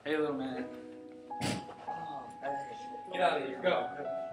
Hey, little man. Oh, hey. Get out of here. Go.